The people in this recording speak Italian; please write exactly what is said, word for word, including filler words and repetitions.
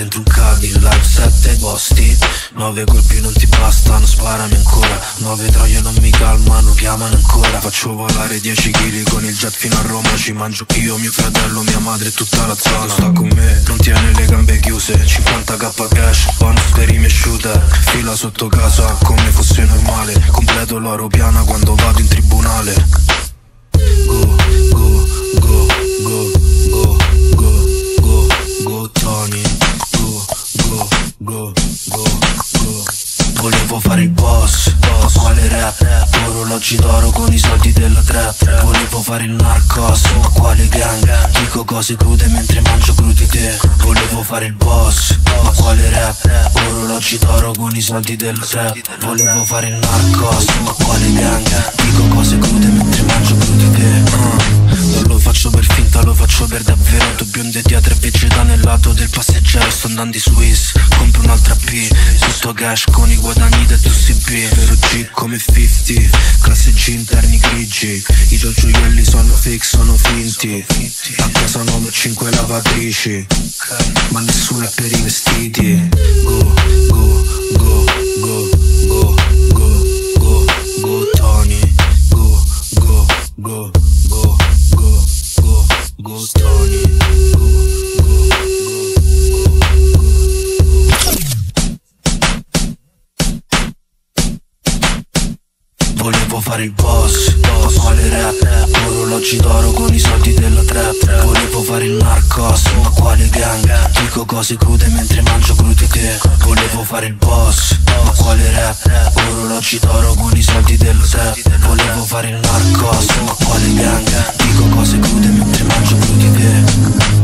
dentro un Cadillac, sette posti, nove colpi non ti bastano, sparami ancora. Nove troie non mi calmano, chiamano ancora. Faccio volare dieci chili con il jet fino a Roma. Ci mangio io, mio fratello, mia madre e tutta la zona. Sta con me, non tiene le gambe chiuse, cinquanta k cash, bonus per i miei shooter. Fila sotto casa come fosse normale, completo l'oro piana quando vado in tribunale. Go, go, go, go, go, go, go, go Tony. Go, go, go, go, go. Volevo fare il boss, ma quale rap? Orologi d'oro con i soldi della trap. Volevo fare il narcos, ma quale gang? Dico cose crude mentre mangio crudi te. Volevo fare il boss, ma quale rap? Orologi d'oro con i soldi della trap. Volevo fare il narcos, ma quale gang? Dico cose crude mentre mangio crudi te. uh. Non lo faccio per finta, lo faccio per davvero. Due bionde dietro e vegeta nel lato del passeggero. Sto andando in Swiss, compro un'altra P. Tutto cash con i guadagni del tuo C B. Vero G come cinquanta, classe G interni grigi. I tuoi gioielli sono fake, sono finti. A casa nove cinque lavatrici, ma nessuno è per i vestiti. Go, go, go, go, go, go, go, go Tony. Go, go, go, go, go, go, go Tony. Go, go, go, volevo fare il boss, ma quale rap? Orologi d'oro con i soldi della trap. Volevo fare il narcos, ma quale gang? Dico cose crude mentre mangio crudi te. Volevo fare il boss, ma quale rap? Orologi d'oro con i soldi della trap. Volevo fare il narcos, ma quale gang? Dico cose crude mentre mangio crudi te.